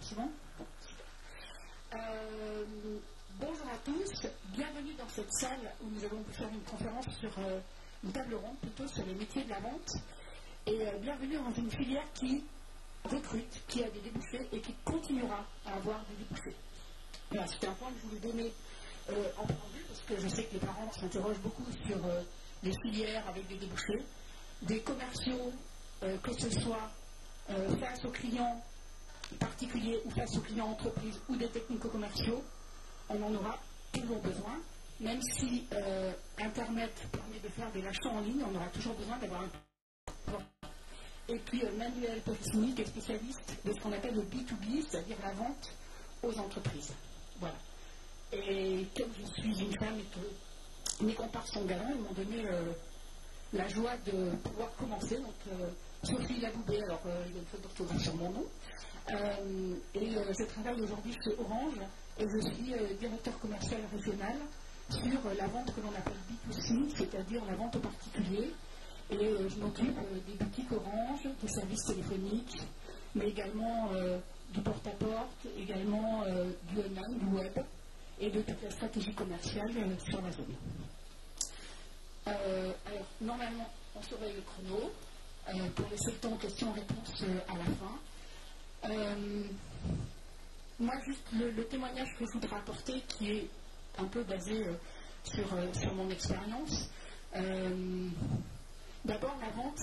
c'est bon? Bon, bonjour à tous, bienvenue dans cette salle où nous allons faire une conférence sur une table ronde plutôt sur les métiers de la vente et bienvenue dans une filière qui recrute, qui a des débouchés et qui continuera à avoir des débouchés. Voilà, c'était un point que je voulais donner en préambule parce que je sais que les parents s'interrogent beaucoup sur les filières avec des débouchés, des commerciaux, que ce soit face aux clients particuliers ou face aux clients entreprises ou des technico-commerciaux, on en aura toujours besoin. Même si Internet permet de faire des achats en ligne, on aura toujours besoin d'avoir un. Et puis Manuel Pofsini, qui est spécialiste de ce qu'on appelle le B2B, c'est-à-dire la vente aux entreprises. Voilà. Et comme je suis une femme et que mes comparses sont galants, ils m'ont donné la joie de pouvoir commencer. Donc Sophie Laboubé, alors il y a une faute d'orthographe sur mon nom. Et je travaille aujourd'hui chez Orange et je suis directeur commercial régional sur la vente que l'on appelle B2C, c'est-à-dire la vente aux particuliers. Et je m'occupe des boutiques Orange, des services téléphoniques, mais également du porte-à-porte, également du online, du web, et de toute la stratégie commerciale sur la zone. Alors, normalement, on surveille le chrono pour laisser le temps aux questions-réponses à la fin. Moi, juste le témoignage que je voudrais apporter, qui est un peu basé sur mon expérience. D'abord, la vente,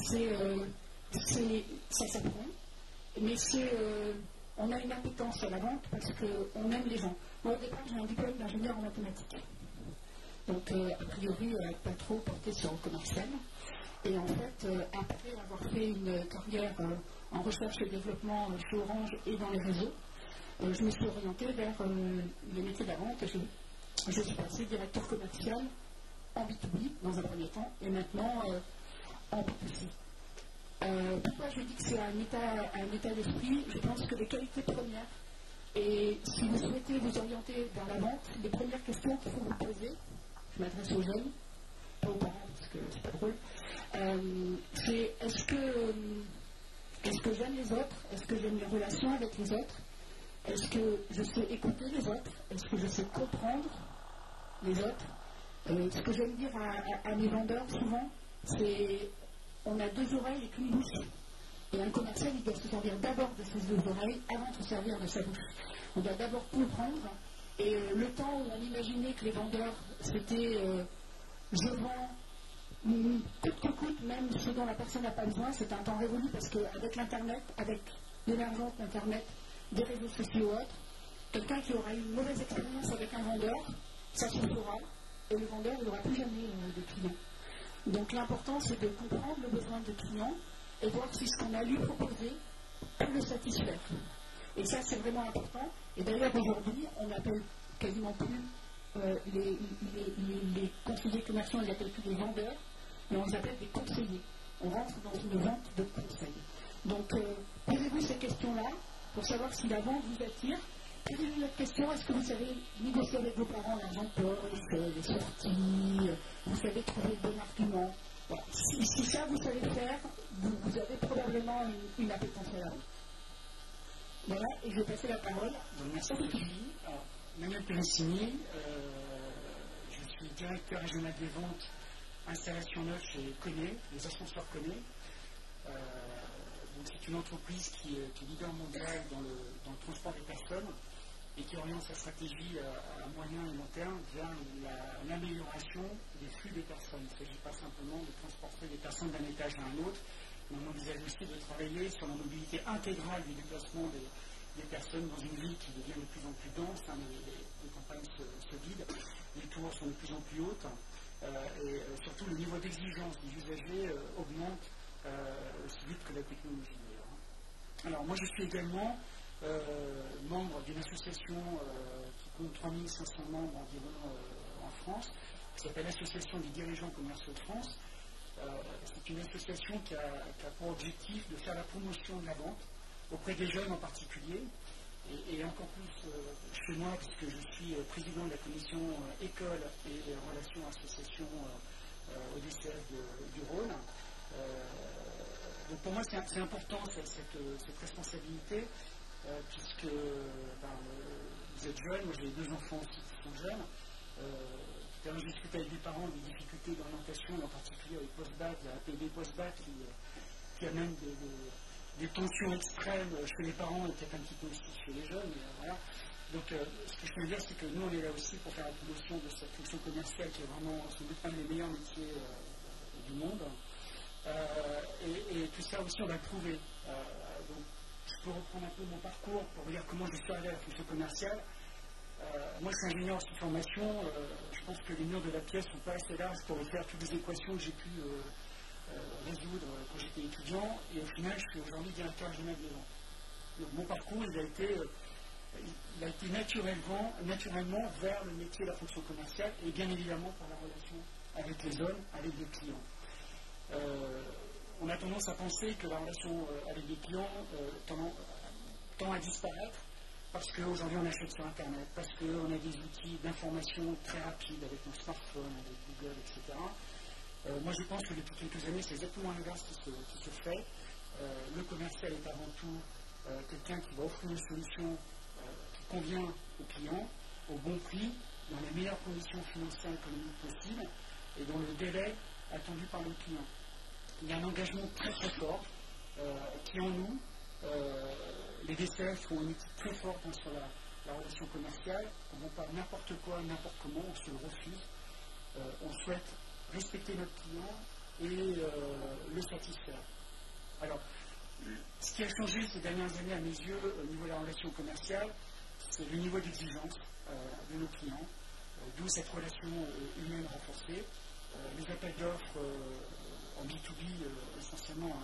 ça s'apprend, mais on a une appétence à la vente parce qu'on aime les gens. Moi, au départ, j'ai un diplôme d'ingénieur en mathématiques. Donc, a priori, pas trop porté sur le commercial. Et en fait, après avoir fait une carrière en recherche et développement chez Orange et dans les réseaux, je me suis orientée vers les métiers de la vente. Je suis passée directeur commercial en B2B dans un premier temps et maintenant en B2C. Pourquoi je dis que c'est un état d'esprit? Je pense que les qualités premières, et si vous souhaitez vous orienter vers la vente, les premières questions qu'il faut vous poser, je m'adresse aux jeunes, pas aux parents parce que c'est pas drôle, c'est est-ce que j'aime les autres? Est-ce que j'aime les relations avec les autres? Est-ce que je sais écouter les autres? Est-ce que je sais comprendre les autres? Ce que j'aime dire à mes vendeurs souvent, c'est on a deux oreilles et qu'une bouche. Et un commercial, il doit se servir d'abord de ses deux oreilles avant de se servir de sa bouche. On doit d'abord comprendre. Et le temps où on imaginait que les vendeurs, c'était je vends coûte que coûte, même ce dont la personne n'a pas besoin, c'est un temps révolu parce qu'avec l'Internet, avec l'émergence d'Internet, des réseaux sociaux ou autres, quelqu'un qui aura eu une mauvaise expérience avec un vendeur, ça se fera, et le vendeur n'aura plus jamais de clients. Donc l'important, c'est de comprendre le besoin du client et voir si ce qu'on a lui proposé peut le satisfaire. Et ça, c'est vraiment important. Et d'ailleurs, aujourd'hui, on n'appelle quasiment plus les conseillers commerciaux, on les appelle plus des vendeurs, mais on les appelle des conseillers. On rentre dans une vente de conseils. Donc, posez-vous ces questions-là pour savoir si la vente vous attire. Posez-vous une autre question, est-ce que vous savez négocier avec vos parents l'argent de poche, les sorties, vous savez trouver le bon argument. Voilà. Si ça vous savez faire, vous avez probablement une appétence à la vente. Voilà, et je vais passer la parole. Merci Sophie. Manuel Pofsini, je suis directeur régional des ventes, installation neuve chez Coné, les ascenseurs Coné. C'est une entreprise qui est leader mondial dans le transport des personnes et qui oriente sa stratégie à moyen et long terme vers l'amélioration des flux des personnes. Il ne s'agit pas simplement de transporter des personnes d'un étage à un autre, mais on envisage aussi de travailler sur la mobilité intégrale du déplacement des personnes dans une ville qui devient de plus en plus dense. Les campagnes se vident, les tours sont de plus en plus hautes et surtout le niveau d'exigence des usagers augmente aussi vite que la technologie d'ailleurs. Alors moi je suis également membre d'une association qui compte 3500 membres environ en France, qui s'appelle l'Association des dirigeants commerciaux de France. C'est une association qui a pour objectif de faire la promotion de la vente auprès des jeunes en particulier, et encore plus chez moi, puisque je suis président de la commission école et relations associations au DCF du Rhône. Donc pour moi c'est important cette responsabilité, puisque vous êtes jeune, moi j'ai 2 enfants aussi qui sont jeunes. Tout à l'heure, j'ai discuté avec des parents des difficultés d'orientation, et en particulier avec post-bac, la APB post-bac qui amène des tensions extrêmes chez les parents et peut-être un petit peu aussi chez les jeunes. Voilà. Donc, ce que je peux dire, c'est que nous, on est là aussi pour faire la promotion de cette fonction commerciale qui est vraiment sans doute un des meilleurs métiers du monde. Et tout ça aussi, on va le prouver. Donc, je peux reprendre un peu mon parcours pour vous dire comment je suis arrivé à la fonction commerciale. Moi, je suis ingénieur en formation. Je pense que les murs de la pièce ne sont pas assez larges pour faire toutes les équations que j'ai pu résoudre quand j'étais étudiant. Et au final, je suis aujourd'hui directeur général des ventes. Donc, mon parcours, il a été naturellement vers le métier de la fonction commerciale et bien évidemment par la relation avec les hommes, avec les clients. On a tendance à penser que la relation avec les clients tend à disparaître parce qu'aujourd'hui on achète sur Internet, parce qu'on a des outils d'information très rapides avec nos smartphones, avec Google, etc. Moi je pense que depuis quelques années c'est exactement l'inverse qui se fait. Le commercial est avant tout quelqu'un qui va offrir une solution qui convient au client, au bon prix, dans les meilleures conditions financières et économiques possibles et dans le délai attendu par le client. Il y a un engagement très très fort qui en nous, les DCF font une étude très forte sur la relation commerciale. On ne vend pas n'importe quoi, n'importe comment, on se le refuse. On souhaite respecter notre client et le satisfaire. Alors, ce qui a changé ces dernières années à mes yeux au niveau de la relation commerciale, c'est le niveau d'exigence de nos clients, d'où cette relation humaine renforcée. Les appels d'offres en B2B essentiellement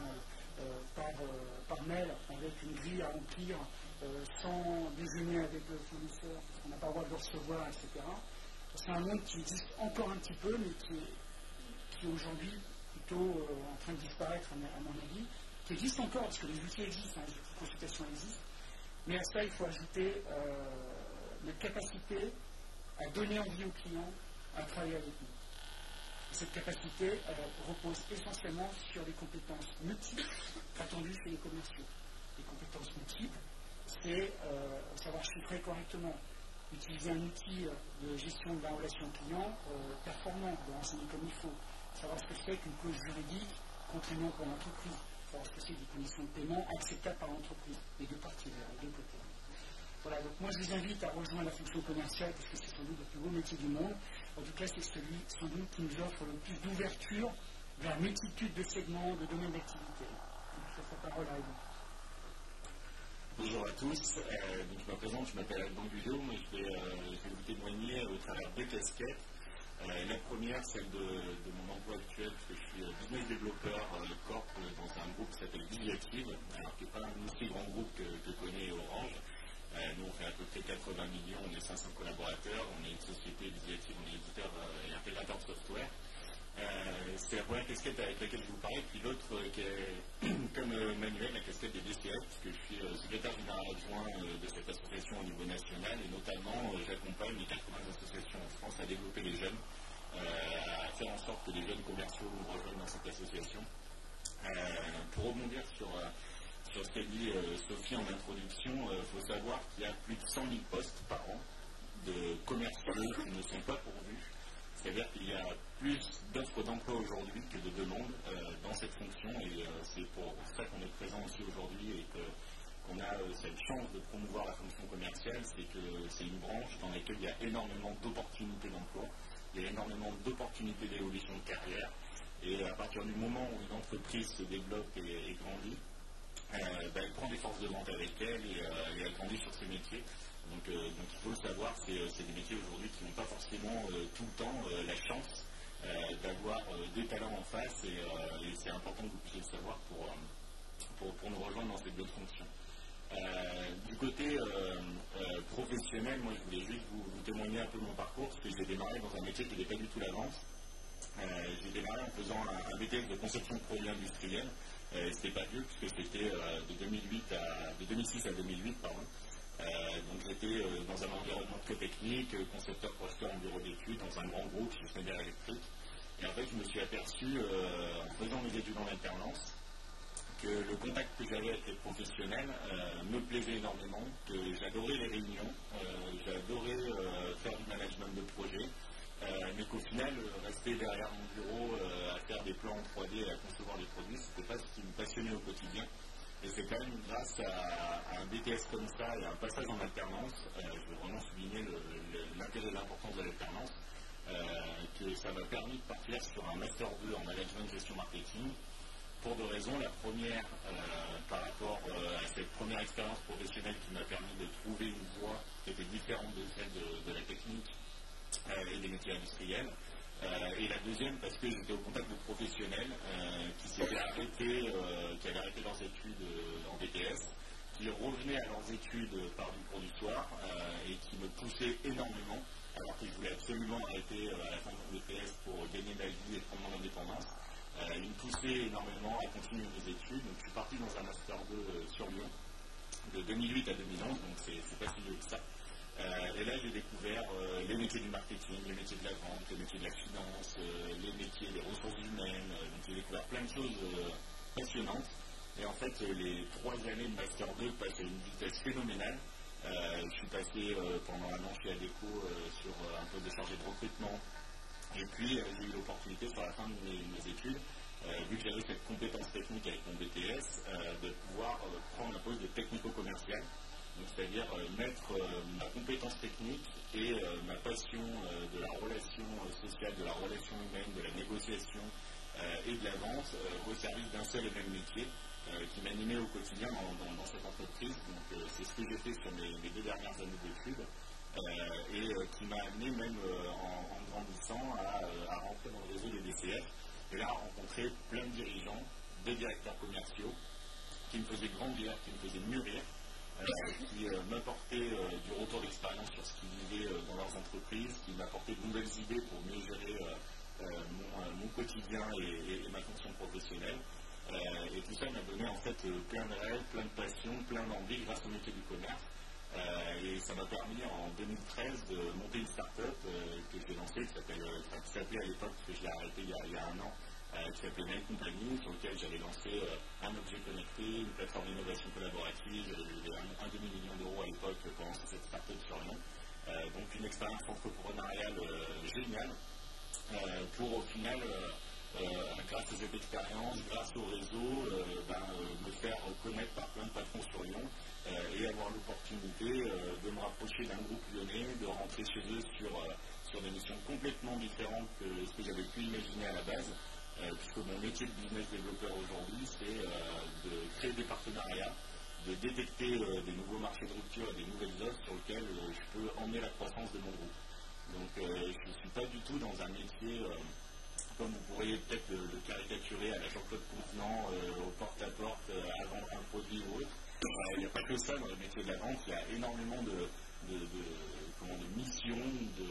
par mail avec une grille à remplir sans déjeuner avec le fournisseur parce qu'on n'a pas le droit de le recevoir, etc. C'est un monde qui existe encore un petit peu mais qui est aujourd'hui plutôt en train de disparaître à mon avis, qui existe encore parce que les outils existent, les outils de consultation existent, mais à ça il faut ajouter la capacité à donner envie aux clients à travailler avec nous. Cette capacité repose essentiellement sur des compétences multiples attendues chez les commerciaux. Les compétences multiples, c'est savoir chiffrer correctement, utiliser un outil de gestion de la relation client performant, de renseigner comme il faut, savoir ce que c'est qu'une clause juridique contraignante pour l'entreprise, savoir ce que c'est des conditions de paiement acceptables par l'entreprise, les deux parties, les deux côtés. Voilà, donc moi je vous invite à rejoindre la fonction commerciale parce que c'est sans doute le plus beau métier du monde. En tout cas, c'est celui sans doute qui nous offre le plus d'ouverture vers une multitude de segments, de domaines d'activité. Je laisse la parole à vous. Bonjour à tous, donc je me présente, je m'appelle Alban Guyot, mais je vais vous témoigner au travers deux casquettes. La première, celle de mon emploi actuel, parce que je suis business développeur corp dans un groupe qui s'appelle Visiative, alors qui n'est pas un aussi grand groupe que connaît Orange. Nous, on fait à peu près 80 millions, on est 500 collaborateurs, on est une société Visiative, on est éditeur et intégrateur de software. C'est la première casquette avec laquelle je vous parle, puis l'autre qui est, comme Manuel, la casquette des DCF, puisque je suis secrétaire général adjoint de cette association au niveau national, et notamment j'accompagne les 80 associations en France à développer les jeunes, à faire en sorte que les jeunes commerciaux nous rejoignent dans cette association. Pour rebondir sur ce qu'a dit Sophie en introduction, il faut savoir qu'il y a plus de 100 000 postes par an de commerciaux qui ne sont pas pourvus. C'est-à-dire qu'il y a plus d'offres d'emploi aujourd'hui que de demandes dans cette fonction et c'est pour ça qu'on est présent aussi aujourd'hui et qu'on a cette chance de promouvoir la fonction commerciale, c'est que c'est une branche dans laquelle il y a énormément d'opportunités d'emploi, il y a énormément d'opportunités d'évolution de carrière et à partir du moment où une entreprise se développe et grandit, elle prend des forces de vente avec elle et elle grandit sur ses métiers. Donc il faut le savoir, c'est des métiers aujourd'hui qui n'ont pas forcément tout le temps la chance d'avoir des talents en face et c'est important que vous puissiez le savoir pour nous rejoindre dans cette bonne fonction. Du côté professionnel, moi je voulais juste vous témoigner un peu mon parcours parce que j'ai démarré dans un métier qui n'était pas du tout la vente. J'ai démarré en faisant un BTS de conception de produits industriels. C'était pas vieux puisque c'était de 2006 à 2008, pardon. Donc j'étais dans un environnement très technique, concepteur projeteur en bureau d'études, dans un grand groupe chez Schneider Electric. Et en fait, je me suis aperçu, en faisant mes études en alternance, que le contact que j'avais avec les professionnels me plaisait énormément, que j'adorais les réunions, j'adorais faire du management de projet, mais qu'au final, rester derrière mon bureau à faire des plans en 3D et à concevoir les produits, c'était pas ce qui me passionnait au quotidien. Et c'est quand même grâce à un BTS comme ça et à un passage en alternance, je veux vraiment souligner l'intérêt et l'importance de l'alternance, que ça m'a permis de partir sur un Master 2 en management gestion marketing, pour deux raisons. La première, par rapport à cette première expérience professionnelle qui m'a permis de trouver une voie qui était différente de celle de la technique et des métiers industriels. Et la deuxième, parce que j'étais au contact de professionnels qui avaient arrêté leurs études en BTS, qui revenaient à leurs études par du cours du soir et qui me poussaient énormément, alors que je voulais absolument arrêter à la fin de mon BTS pour gagner ma vie et prendre mon indépendance. Il me poussait énormément à continuer mes études, donc je suis parti dans un Master 2 sur Lyon, de 2008 à 2011, donc c'est pas si vieux que ça. Et là, j'ai découvert les métiers du marketing, les métiers de la vente, les métiers de la finance, les métiers des ressources humaines. Donc j'ai découvert plein de choses passionnantes. Et en fait, les 3 années de Master 2 passent à une vitesse phénoménale. Je suis passé pendant un an chez Adecco sur un poste de chargé de recrutement. Et puis, j'ai eu l'opportunité, sur la fin de mes études, vu que j'avais cette compétence technique avec mon BTS, de pouvoir prendre un poste de technico-commercial. C'est-à-dire mettre ma compétence technique et ma passion de la relation sociale, de la relation humaine, de la négociation et de la vente au service d'un seul et même métier qui m'animait au quotidien dans cette entreprise. Donc c'est ce que j'ai fait sur mes 2 dernières années d'études et qui m'a amené même en grandissant à rentrer dans le réseau des DCF et là à rencontrer plein de dirigeants, des directeurs commerciaux qui me faisaient grandir, qui me faisaient mûrir. Qui m'apportaient du retour d'expérience sur ce qu'ils vivaient dans leurs entreprises, qui m'apportaient de nouvelles idées pour mieux gérer mon quotidien et ma fonction professionnelle. Et tout ça m'a donné en fait plein de rêves, plein de passions, plein d'envies grâce au métier du commerce. Et ça m'a permis en 2013 de monter une start-up que j'ai lancée, qui s'appelait à l'époque, parce que je l'ai arrêté il y a un an, qui s'appelait Mail Company, sur lequel j'avais lancé un objet connecté, une plateforme d'innovation collaborative, j'avais un demi-million d'euros à l'époque pour lancer cette start-up sur Lyon. Donc une expérience entrepreneuriale géniale pour au final, grâce à cette expérience, grâce au réseau, me faire connaître par plein de patrons sur Lyon et avoir l'opportunité de me rapprocher d'un groupe lyonnais, de rentrer chez eux sur des missions complètement différentes que ce que j'avais pu imaginer à la base. Puisque mon métier de business développeur aujourd'hui, c'est de créer des partenariats, de détecter des nouveaux marchés de rupture et des nouvelles offres sur lesquelles je peux emmener la croissance de mon groupe. Donc je ne suis pas du tout dans un métier, comme vous pourriez peut-être le caricaturer à la Jean-Claude Contenant, au porte-à-porte, à vendre un produit ou autre. Il n'y a pas que ça dans le métier de la vente, il y a énormément de missions,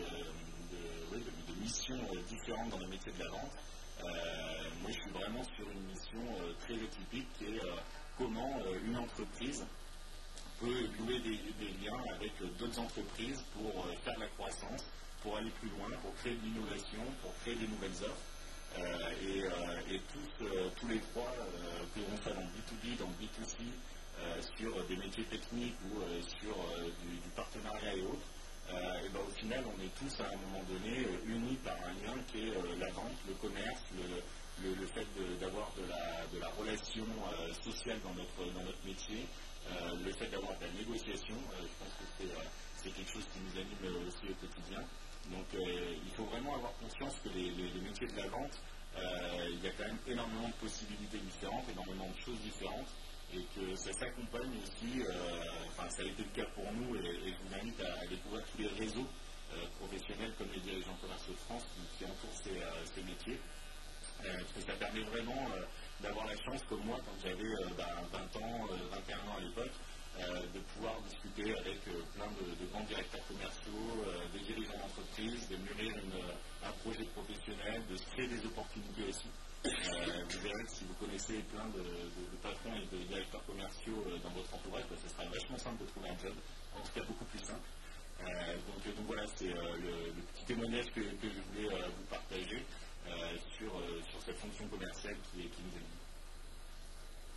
de missions différentes dans le métier de la vente. Moi, je suis vraiment sur une mission très atypique qui est comment une entreprise peut nouer des liens avec d'autres entreprises pour faire de la croissance, pour aller plus loin, pour créer de l'innovation, pour créer des nouvelles offres. Et tous les trois, que l'on soit dans le B2B, dans le B2C, sur des métiers techniques ou sur du partenariat et autres, et au final, on est tous à un moment donné unis par un lien qui est la vente, le commerce, le fait d'avoir de la relation sociale dans notre métier, le fait d'avoir de la négociation. Je pense que c'est quelque chose qui nous anime aussi au quotidien. Donc il faut vraiment avoir conscience que les métiers de la vente, il y a quand même énormément de possibilités différentes, énormément de choses différentes. Et que ça s'accompagne aussi, ça a été le cas pour nous, et je vous invite à découvrir tous les réseaux professionnels comme les dirigeants commerciaux de France qui entourent ces métiers. Parce que ça permet vraiment d'avoir la chance, comme moi, quand j'avais 20 ans, 21 ans à l'époque, de pouvoir discuter avec plein de grands directeurs commerciaux, des dirigeants d'entreprise, de mûrir un projet professionnel, de se créer des opportunités aussi. Vous verrez que si vous connaissez plein de patrons et de directeurs commerciaux dans votre entourage, ce sera vachement simple de trouver un job, en tout cas beaucoup plus simple. Donc voilà, c'est le petit témoignage que je voulais vous partager sur cette fonction commerciale qui nous anime.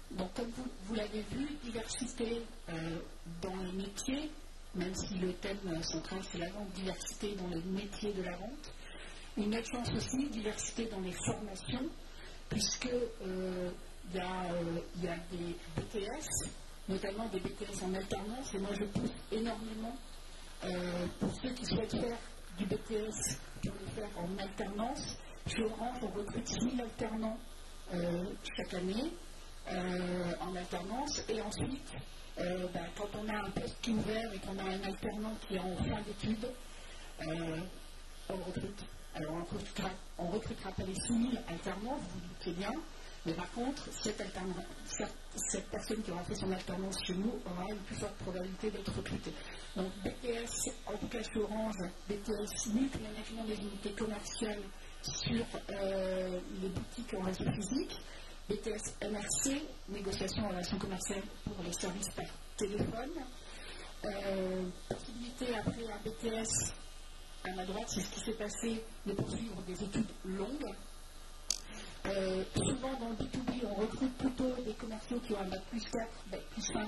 Donc, comme vous l'avez vu, diversité dans les métiers, même si le thème central c'est la vente, diversité dans les métiers de la vente. Une autre chance aussi, diversité dans les formations, puisque il y a des BTS, notamment des BTS en alternance, et moi je pousse énormément pour ceux qui souhaitent faire du BTS pour le faire en alternance. Chez Orange, on recrute 1000 alternants chaque année en alternance, et ensuite, quand on a un poste qui est ouvert et qu'on a un alternant qui est en fin d'études, on le recrute. Alors on recrutera pas les 6000 alternants, vous vous doutez bien, mais par contre, cette personne qui aura fait son alternance chez nous aura une plus forte probabilité d'être recrutée. Donc BTS, en tout cas chez Orange, BTS MUC, management des unités commerciales sur les boutiques en réseau physique, BTS MRC, négociation en relation commerciale pour les services par téléphone, possibilité après un BTS à ma droite, c'est ce qui s'est passé de poursuivre des études longues. Souvent dans le B2B, on recrute plutôt des commerciaux qui ont un bac plus 4, bac plus 5.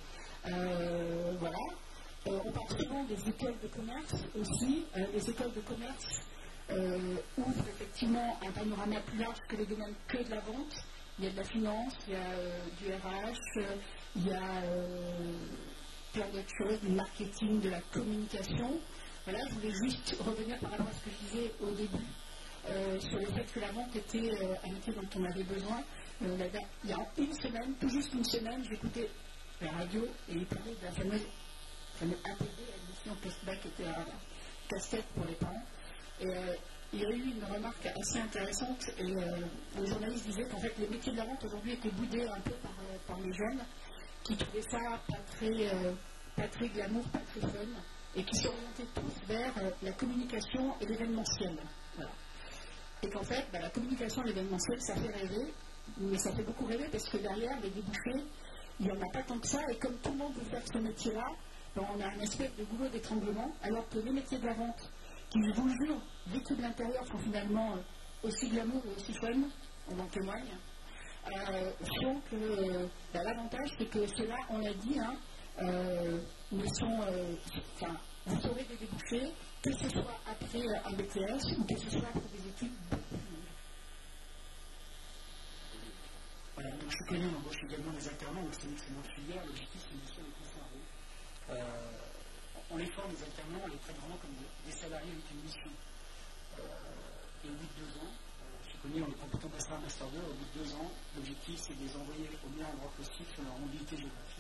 Voilà. On parle souvent des écoles de commerce aussi. Les écoles de commerce ouvrent effectivement un panorama plus large que les domaines que de la vente. Il y a de la finance, il y a du RH, il y a plein d'autres choses, du marketing, de la communication. Voilà, je voulais juste revenir par rapport à ce que je disais au début sur le fait que la vente était un métier dont on avait besoin. Il y a une semaine, tout juste une semaine, j'écoutais la radio et il parlait de la fameuse APB, l'émission Postbac, qui était un casse-tête pour les parents. Et il y a eu une remarque assez intéressante et les journalistes disaient qu'en fait les métiers de la vente aujourd'hui étaient boudés un peu par les jeunes qui trouvaient ça pas très glamour, pas très fun, et qui s'orientaient tous vers la communication et l'événementiel. Voilà. Et qu'en fait, la communication et l'événementiel, ça fait rêver, mais ça fait beaucoup rêver parce que derrière, les débouchés, il n'y en a pas tant que ça, et comme tout le monde veut faire ce métier-là, on a un espèce de goulot d'étranglement, alors que les métiers de la vente, qui, je vous le jure, vécus de l'intérieur, sont finalement aussi glamour et aussi fun, on en témoigne, font que l'avantage, c'est que ceux-là, on l'a dit, vous aurez des débouchés, que ce soit après un BTS ou que ce soit pour des études beaucoup plus longues. Voilà, donc je connais, moi je suis également des alternants, donc c'est une excellente filière, l'objectif c'est bien sûr de conserver. On les forme, les alternants, on les traite vraiment comme des salariés avec une mission. Et au bout de 2 ans, je connais, on les prend plutôt master 1, master 2, au bout de 2 ans, l'objectif c'est de les envoyer au meilleur endroit possible sur leur mobilité géographique.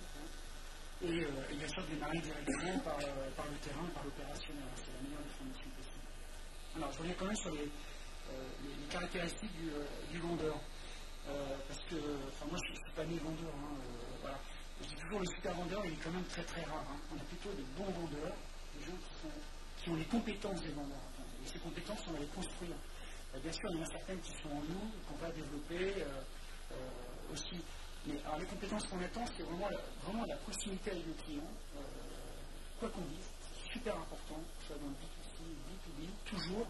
Et bien sûr de démarrer directement par le terrain, par l'opérationnel. C'est la meilleure des formations possible. Alors, je reviens quand même sur les caractéristiques du vendeur. Parce que, moi, je ne suis pas né vendeur. Voilà. Je dis toujours, le super vendeur, il est quand même très très rare. On a plutôt des bons vendeurs, des gens qui ont les compétences des vendeurs. Et ces compétences, on va les construire. Bien sûr, il y en a certaines qui sont en nous, qu'on va développer aussi. Mais alors, les compétences qu'on attend, c'est vraiment la proximité avec le client, quoi qu'on dise, c'est super important, que ce soit dans le B2C, B2B, toujours.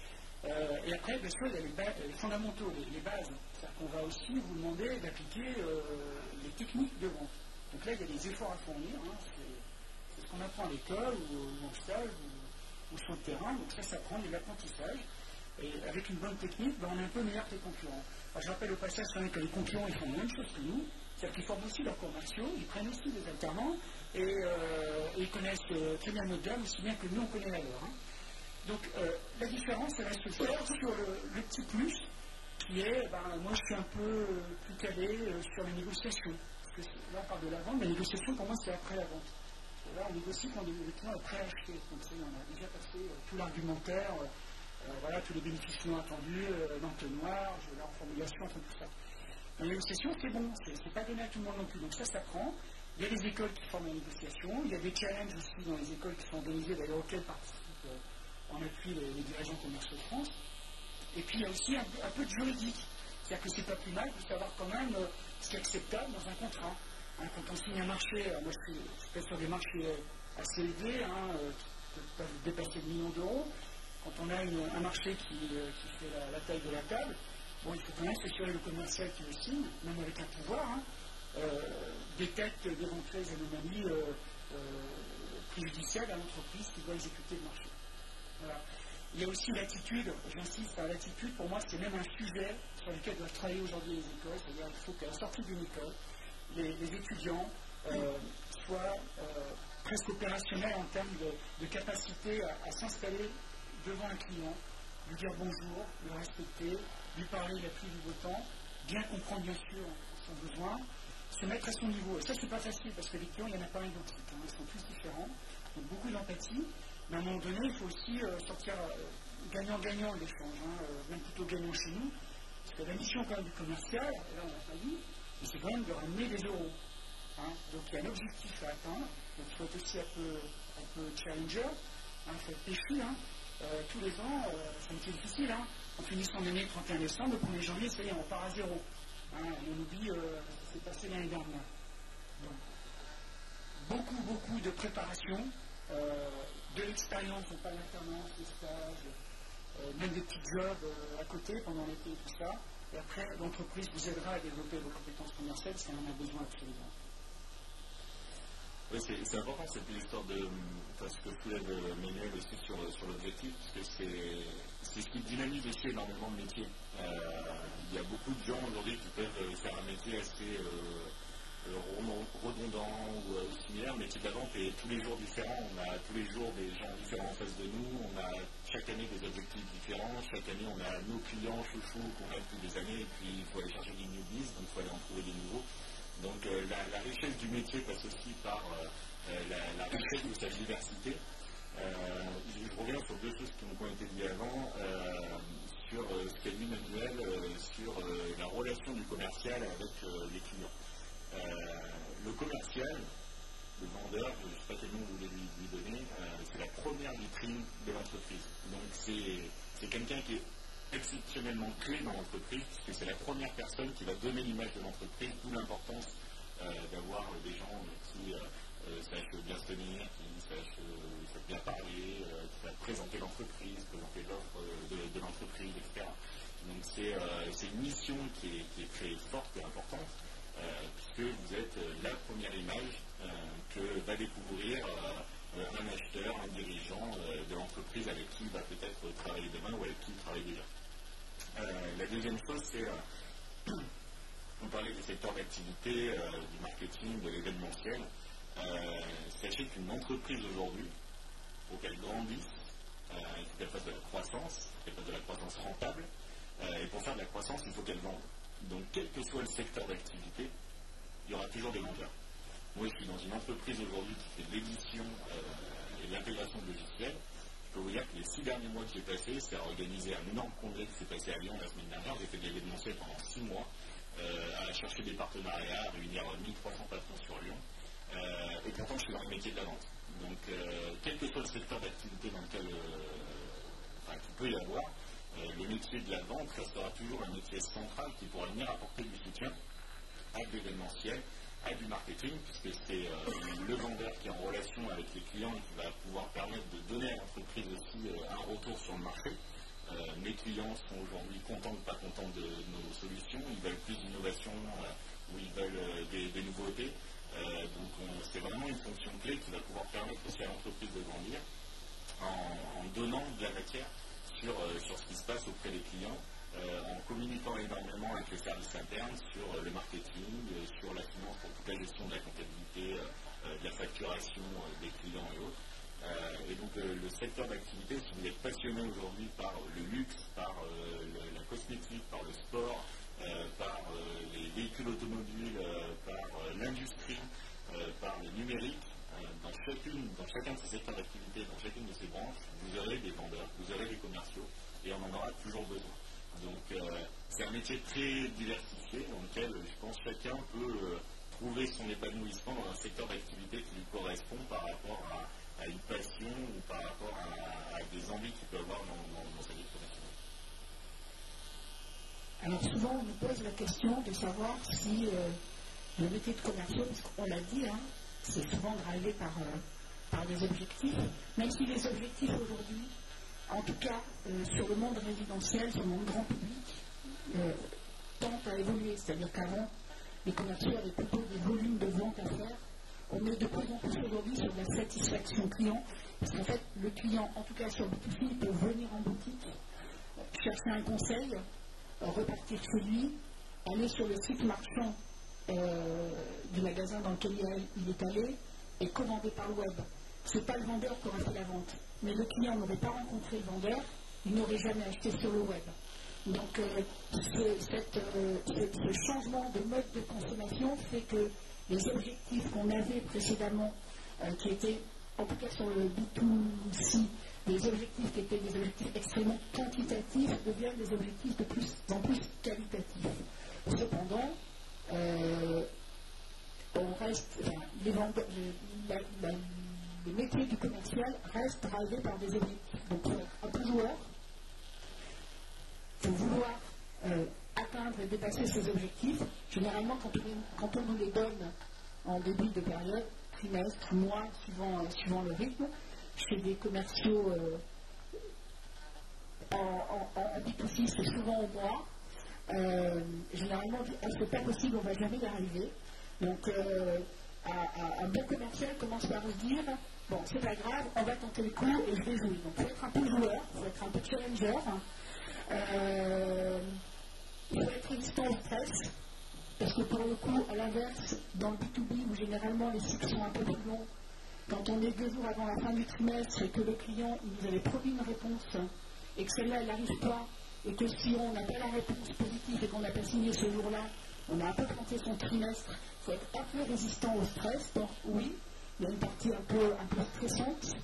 Et après, bien sûr, il y a les fondamentaux, les bases. C'est-à-dire qu'on va aussi vous demander d'appliquer les techniques de vente. Donc là, il y a des efforts à fournir, c'est ce qu'on apprend à l'école ou en stage ou sur le terrain, donc ça prend de l'apprentissage. Et avec une bonne technique, on est un peu meilleur que les concurrents. Alors, je rappelle au passage que les concurrents ils font la même chose que nous, c'est-à-dire qu'ils forment aussi leurs commerciaux, ils prennent aussi des alternants et ils connaissent très bien notre gamme, aussi bien que nous on connaît la leur. Donc la différence elle reste forte sur le petit plus qui est, moi je suis un peu plus calé sur les négociations. Parce que là on parle de la vente, mais les négociations pour moi c'est après la vente. Et là on négocie quand le client est prêt à acheter. Donc on a déjà passé tout l'argumentaire. Voilà, tous les bénéfices non attendus, l'entonnoir, la reformulation, tout ça. La négociation, c'est bon, c'est pas donné à tout le monde non plus, donc ça prend. Il y a des écoles qui forment la négociation, il y a des challenges aussi dans les écoles qui sont organisées, d'ailleurs auxquelles participent en appui les dirigeants commerciaux de France. Et puis il y a aussi un peu de juridique, c'est-à-dire que c'est pas plus mal de savoir quand même ce qui est acceptable dans un contrat. Quand on signe un marché, moi je suis sur des marchés assez élevés, qui peuvent dépasser le million d'euros. Quand on a un marché qui fait la taille de la table, il faut quand même s'assurer le commercial qui le signe, même avec un pouvoir, détecte d'éventuelles anomalies préjudiciables à l'entreprise qui doit exécuter le marché. Voilà. Il y a aussi l'attitude, j'insiste, l'attitude pour moi c'est même un sujet sur lequel doivent travailler aujourd'hui les écoles, c'est-à-dire qu'il faut qu'à la sortie d'une école, les étudiants soient presque opérationnels en termes de capacité à s'installer devant un client, lui dire bonjour, le respecter, lui parler la pluie du beau temps, bien comprendre bien sûr son besoin, se mettre à son niveau. Et ça c'est pas facile parce que les clients, il n'y en a pas identiques, ils sont tous différents, donc beaucoup d'empathie. Mais à un moment donné, il faut aussi sortir gagnant-gagnant de l'échange, même plutôt gagnant chez nous, parce que la mission quand même du commercial, et là on l'a pas dit, c'est quand même de ramener des euros. Donc il y a un objectif à atteindre, donc il faut être aussi un peu challenger, il faut être péchu. Tous les ans, c'est un petit difficile. En finissant l'année le 31 décembre, le 1er janvier, ça y est, on part à zéro. On oublie ce qui s'est passé l'année dernière. Donc, beaucoup de préparation. De l'expérience, pas l'alternance, les stages, même des petits jobs à côté pendant l'été et tout ça. Et après, l'entreprise vous aidera à développer vos compétences commerciales si on en a besoin absolument. Oui, c'est important cette histoire de ce que soulève Manuel aussi sur l'objectif, parce que c'est ce qui dynamise aussi énormément de métiers. Il y a beaucoup de gens aujourd'hui qui peuvent faire un métier assez redondant ou similaire. Le métier de la vente est tous les jours différent. On a tous les jours des gens différents en face de nous. On a chaque année des objectifs différents. Chaque année, on a nos clients chouchous qu'on a depuis des années. Et puis, il faut aller chercher des newbies, donc il faut aller en trouver des nouveaux. Donc, la richesse du métier passe aussi par la richesse de sa diversité. Je reviens sur deux choses qui ont été dites avant. Sur ce qu'a dit Manuel, sur la relation du commercial avec les clients. Le commercial, le vendeur, je ne sais pas quel nom vous voulez lui donner, c'est la première vitrine de l'entreprise. Donc c'est quelqu'un qui est exceptionnellement clé dans l'entreprise, puisque c'est la première personne qui va donner l'image de l'entreprise, d'où l'importance d'avoir des gens qui sachent bien se tenir, qui sachent bien parler, qui savent présenter l'entreprise, présenter l'offre de l'entreprise, etc. Donc c'est une mission qui est très forte et importante. Puisque vous êtes la première image que va découvrir un acheteur, un dirigeant de l'entreprise avec qui il va peut-être travailler demain ou avec qui il travaille déjà. La deuxième chose, c'est on parlait des secteurs d'activité, du marketing, de l'événementiel. Sachez qu'une entreprise aujourd'hui, pour qu'elle grandisse, il faut qu'elle fasse de la croissance, qu'elle fasse de la croissance rentable, et pour faire de la croissance, il faut qu'elle vende. Donc, quel que soit le secteur d'activité, il y aura toujours des vendeurs. Moi, je suis dans une entreprise aujourd'hui qui fait de l'édition et de l'intégration de logiciels. Je peux vous dire que les 6 derniers mois que j'ai passés, c'est à organiser un énorme congrès qui s'est passé à Lyon la semaine dernière. J'ai fait de l'événementiel pendant 6 mois, à chercher des partenariats, à réunir 1300 patrons sur Lyon. Et pourtant, je suis dans le métier de la vente. Donc, quel que soit le secteur d'activité dans lequel il peut y avoir, le métier de la vente restera toujours un métier central qui pourra venir apporter du soutien à de l'événementiel, à du marketing, puisque c'est le vendeur qui est en relation avec les clients et qui va pouvoir permettre de donner à l'entreprise aussi un retour sur le marché. Mes clients sont aujourd'hui contents ou pas contents de nos solutions, ils veulent plus d'innovation ou ils veulent des nouveautés. Donc c'est vraiment une fonction clé qui va pouvoir permettre aussi à l'entreprise de grandir en donnant de la matière sur ce qui se passe auprès des clients, en communiquant énormément avec les services internes sur le marketing, sur la finance pour toute la gestion de la comptabilité, de la facturation des clients et autres. Et donc le secteur d'activité, si vous êtes passionné aujourd'hui par le luxe, par la cosmétique, par le sport, par les véhicules automobiles, par l'industrie, par le numérique, dans chacun de ces secteurs d'activité, dans chacune de ces branches, vous aurez des vendeurs, vous aurez des commerciaux, et on en aura toujours besoin. Donc c'est un métier très diversifié, dans lequel je pense chacun peut trouver son épanouissement dans un secteur d'activité qui lui correspond par rapport à une passion ou par rapport à des envies qu'il peut avoir dans sa vie professionnelle. Alors souvent on nous pose la question de savoir si le métier de commerciaux, parce qu'on l'a dit, c'est souvent drivé par des objectifs, même si les objectifs aujourd'hui, en tout cas sur le monde résidentiel, sur le monde grand public, tendent à évoluer. C'est-à-dire qu'avant, les commerciaux avaient plutôt des volumes de vente à faire. On est de plus en plus aujourd'hui sur de la satisfaction client, parce qu'en fait, le client, en tout cas sur B2C, il peut venir en boutique, chercher un conseil, repartir chez lui, aller sur le site marchand du magasin dans lequel il est allé et commander par le web. Ce n'est pas le vendeur qui aura fait la vente, mais le client n'aurait pas rencontré le vendeur, il n'aurait jamais acheté sur le web. Donc ce changement de mode de consommation fait que les objectifs qu'on avait précédemment, qui étaient, en tout cas sur le B2C, des objectifs qui étaient des objectifs extrêmement quantitatifs, deviennent des objectifs de plus en plus qualitatifs. Cependant, on reste, le métier du commercial reste drivé par des objectifs. Donc, pour être un peu joueur, pour vouloir atteindre et dépasser ces objectifs, généralement, quand on nous les donne en début de période, trimestre, mois, suivant le rythme, chez des commerciaux en B2C, c'est souvent au mois. Généralement, on dit c'est pas possible, on ne va jamais y arriver. Donc, un bon commercial commence par se dire bon, c'est pas grave, on va tenter le coup et je vais jouer. Donc, il faut être un peu joueur, il faut être un peu challenger. Il faut être résistant au stress, parce que pour le coup, à l'inverse, dans le B2B, où généralement les cycles sont un peu plus longs, quand on est 2 jours avant la fin du trimestre et que le client il nous avait promis une réponse et que celle-là, elle n'arrive pas, et que si on n'a pas la réponse positive et qu'on n'a pas signé ce jour-là, on a un peu planté son trimestre, il faut être un peu résistant au stress. Donc oui, il y a une partie un peu stressante.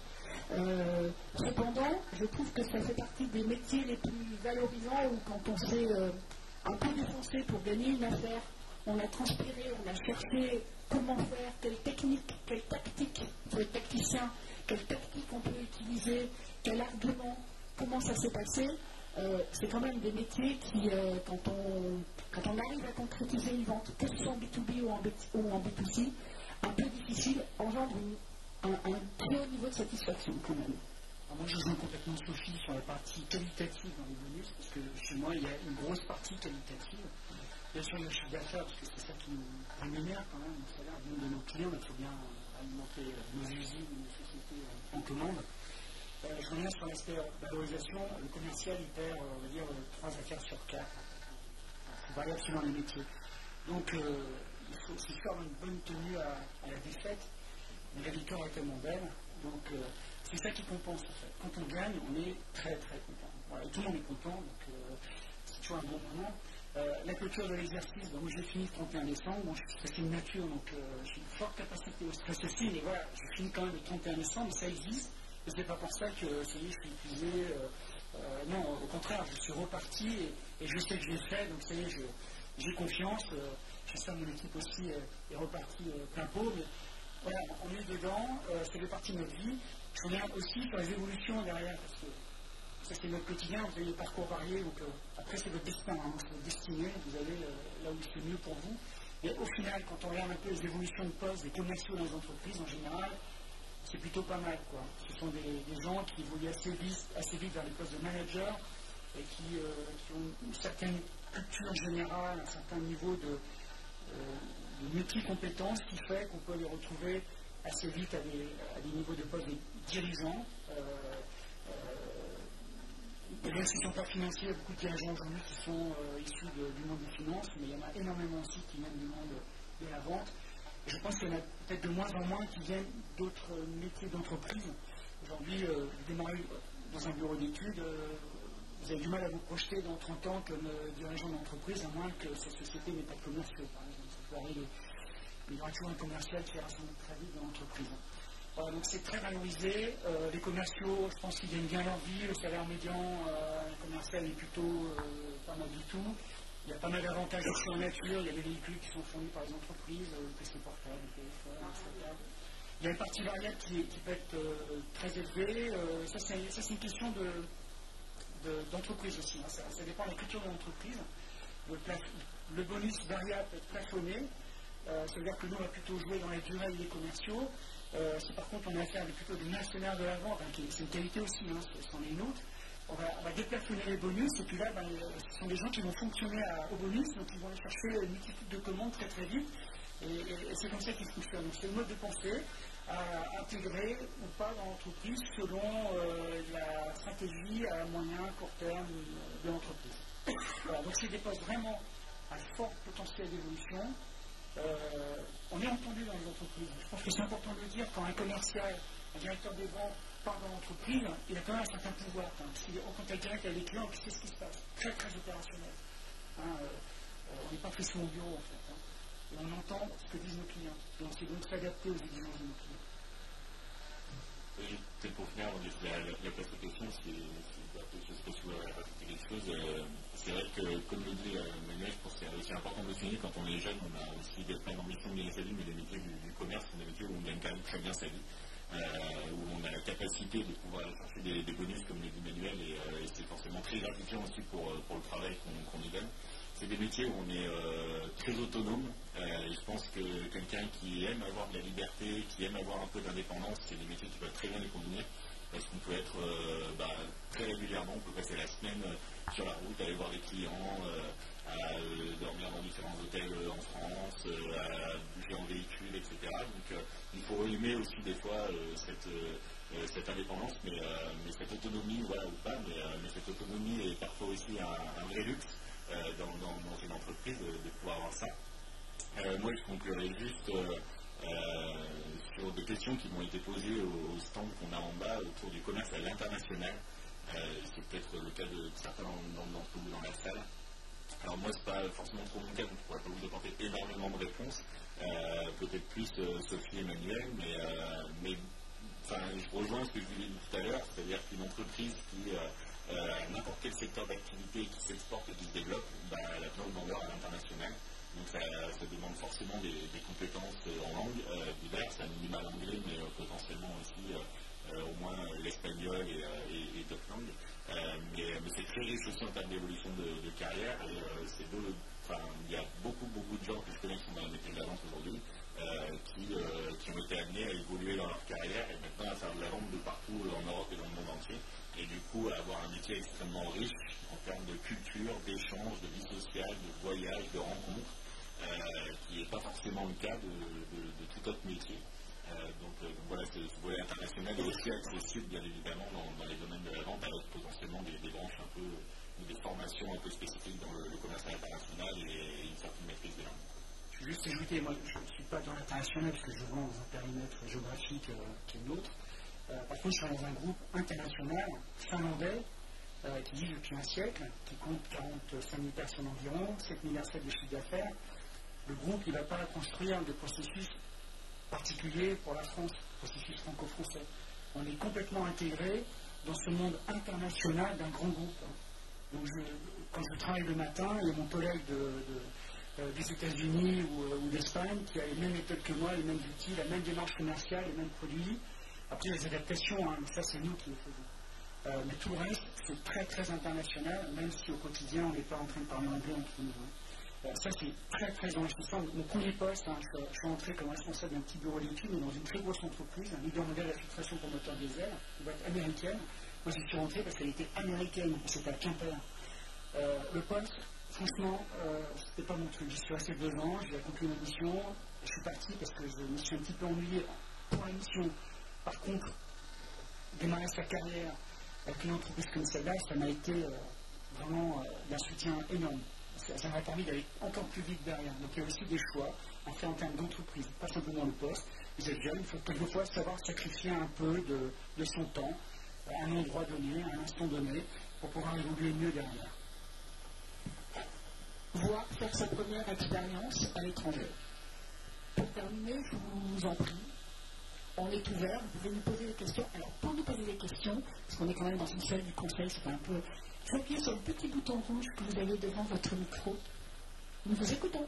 Cependant, je trouve que ça fait partie des métiers les plus valorisants où quand on s'est un peu défoncé pour gagner une affaire, on a transpiré, on a cherché comment faire, quelle technique, quelle tactique, pour les tacticiens, quelle tactique on peut utiliser, quel argument, comment ça s'est passé. C'est quand même des métiers qui, quand on arrive à concrétiser une vente, que ce soit en B2B ou en B2C, un peu difficile, engendre un très haut niveau de satisfaction quand même. Alors moi je rejoins complètement Sophie sur la partie qualitative dans les bonus, parce que chez moi il y a une grosse partie qualitative. Bien sûr le chiffre d'affaires, parce que c'est ça qui nous rémunère quand même, le salaire de nos clients, il faut bien alimenter nos usines, nos sociétés en commande. Je reviens sur l'aspect valorisation, le commercial il perd, on va dire, 3 affaires sur 4. C'est variable selon les métiers. Donc c'est faire une bonne tenue à la défaite. Mais la victoire est tellement belle, donc c'est ça qui compense en fait. Quand on gagne, on est très très content. Voilà, et tout le monde est content, donc c'est toujours un bon moment. La clôture de l'exercice, moi je finis le 31 décembre, bon, je suis stressé de nature, donc j'ai une forte capacité au stress aussi, mais voilà, je finis quand même le 31 décembre, ça existe, et c'est pas pour ça que ça y est, je suis épuisé. Non, au contraire, je suis reparti et je sais que je l'ai fait, donc ça y est, j'ai confiance. J'espère que mon équipe aussi est repartie plein pot, mais voilà, on est dedans, ça fait partie de notre vie. Je reviens aussi sur les évolutions derrière, parce que ça c'est notre quotidien, vous avez des parcours variés, donc après c'est votre destin, hein, c'est votre destinée, vous allez là où c'est mieux pour vous. Et au final, quand on regarde un peu les évolutions de poste des commerciaux dans les entreprises, en général, c'est plutôt pas mal, quoi. Ce sont des gens qui évoluent assez vite vers les postes de manager et qui ont une certaine culture générale, un certain niveau de multi-compétences qui fait qu'on peut les retrouver assez vite à des niveaux de poste de dirigeants. Les institutions financiers, il y a beaucoup de dirigeants aujourd'hui qui sont issus du monde des finances, mais il y en a énormément aussi qui viennent du monde de la vente. Et je pense qu'il y en a peut-être de moins en moins qui viennent d'autres métiers d'entreprise. Aujourd'hui, vous démarrez dans un bureau d'études, vous avez du mal à vous projeter dans 30 ans comme dirigeant d'entreprise, à moins que cette société n'ait pas de commerciaux, par exemple. Ça peut arriver, mais il y aura toujours un commercial qui rassemble très vite dans l'entreprise. Voilà, donc c'est très valorisé. Les commerciaux, je pense qu'ils gagnent bien leur vie. Le salaire médian commercial est plutôt pas mal du tout. Il y a pas mal d'avantages aussi en nature. Il y a des véhicules qui sont fournis par les entreprises, PC portable, téléphone, etc. Il y a une partie variable qui peut être très élevée. Ça, c'est une question d'entreprise aussi. Hein. Ça dépend de la culture de l'entreprise. Le bonus variable peut être plafonné. Ça veut dire que nous, on va plutôt jouer dans la durée des commerciaux. Si par contre on a affaire plutôt des mercenaires de la vente, hein, c'est une qualité aussi, hein, c'en est une autre, on va déplafonner les bonus, et puis là, ce sont des gens qui vont fonctionner au bonus, donc ils vont aller chercher une multitude de commandes très très vite, et c'est comme ça qu'ils fonctionnent. Donc c'est le mode de pensée à intégrer ou pas dans l'entreprise selon la stratégie à moyen, court terme de l'entreprise. Voilà, donc c'est des postes vraiment à fort potentiel d'évolution. On est entendu dans les entreprises. Je pense que c'est important de le dire, quand un commercial, un directeur des ventes part dans l'entreprise, il a quand même un certain pouvoir, parce qu'il est en contact direct avec les clients et il sait ce qui se passe. Très très opérationnel. On n'est pas fait sur mon bureau en fait. Et on entend ce que disent nos clients. Et on sait donc s'adapter aux exigences de nos clients. Peut-être pour finir, la place de question, je sais pas si vous avez rajouté quelque chose. C'est vrai que, comme le dit Manuel, je pense que c'est aussi important de souligner quand on est jeune, on a aussi des plein d'ambition de gagner sa vie, mais les métiers du commerce sont des métiers où on gagne quand même très bien sa vie, où on a la capacité de pouvoir aller chercher des bonus, comme le dit Manuel, et c'est forcément très gratifiant aussi pour le travail qu'on y donne. C'est des métiers où on est très autonome, et je pense que quelqu'un qui aime avoir de la liberté, qui aime avoir un peu d'indépendance, c'est des métiers qui peuvent très bien les combiner, parce qu'on peut être très régulièrement, on peut passer la semaine sur la route, aller voir des clients, à dormir dans différents hôtels en France, à bouger en véhicule, etc. Donc il faut aimer aussi des fois cette indépendance, mais cette autonomie, voilà, ou pas, mais cette autonomie est parfois aussi un vrai luxe. Dans une entreprise de pouvoir avoir ça. Moi, je conclurai juste sur des questions qui m'ont été posées au stand qu'on a en bas autour du commerce à l'international. C'est peut-être le cas de certains d'entre vous dans la salle. Alors moi, c'est pas forcément trop mon cas, donc je ne pourrais pas vous apporter énormément de réponses. Peut-être plus Sophie et Emmanuel, mais je rejoins ce que je vous ai dit tout à l'heure, c'est-à-dire qu'une entreprise qui n'importe quel secteur d'activité qui s'exporte et qui se développe, elle a besoin de vendeurs à l'international. Donc ça demande forcément des compétences en langue diverses, un minimal anglais, mais potentiellement aussi au moins l'espagnol et d'autres langues. Mais c'est très riche aussi en termes d'évolution de carrière. Et il y a beaucoup de gens que je connais qui sont dans le métier de la vente aujourd'hui, qui ont été amenés à évoluer dans leur carrière et maintenant à faire de la vente de partout en Europe et dans le monde entier. Et du coup, à avoir un métier extrêmement riche en termes de culture, d'échange, de vie sociale, de voyage, de rencontres, qui n'est pas forcément le cas de tout autre métier. Donc voilà, ce volet international est aussi accessible, bien évidemment, dans les domaines de la vente, avec potentiellement des branches un peu, ou des formations un peu spécifiques dans le commerce international et une certaine maîtrise des langues. Je vais juste ajouter, moi je ne suis pas dans l'international parce que je vends dans un périmètre géographique qui est le nôtre. Par contre, je suis dans un groupe international finlandais qui vit depuis un siècle, qui compte 45 000 personnes environ, 7 milliards de chiffre d'affaires. Le groupe ne va pas construire de processus particuliers pour la France, processus franco-français. On est complètement intégré dans ce monde international d'un grand groupe. Donc quand je travaille le matin, il y a mon collègue des États-Unis ou d'Espagne qui a les mêmes méthodes que moi, les mêmes outils, la même démarche commerciale, les mêmes produits. Après, les adaptations, ça c'est nous qui les faisons. Mais tout le reste, c'est très très international, même si au quotidien on n'est pas en train de parler anglais entre nous. Ça c'est très très enrichissant. Mon premier poste, je suis entré comme responsable d'un petit bureau d'études, mais dans une très grosse entreprise, un leader mondial de la filtration pour moteur diesel, qui va être américaine. Moi j'y suis rentré parce qu'elle était américaine, et c'était à Quimper. Le poste, franchement, c'était pas mon truc. J'y suis resté 2 ans, j'ai accompli ma mission, je suis parti parce que je me suis un petit peu ennuyé pour la mission. Par contre, démarrer sa carrière avec une entreprise comme celle-là, ça m'a été vraiment d'un soutien énorme. Ça m'a permis d'aller encore plus vite derrière. Donc il y a aussi des choix à faire en termes d'entreprise, pas simplement le poste. Vous êtes jeune, il faut quelquefois savoir sacrifier un peu de son temps à un endroit donné, à un instant donné, pour pouvoir évoluer mieux derrière. Voire faire sa première expérience à l'étranger. Pour terminer, je vous en prie, on est ouvert, vous pouvez nous poser des questions. Alors, pour nous poser des questions, parce qu'on est quand même dans une salle du conseil, c'est un peu... Vous appuyez sur le petit bouton rouge que vous avez devant votre micro. Nous vous écoutons.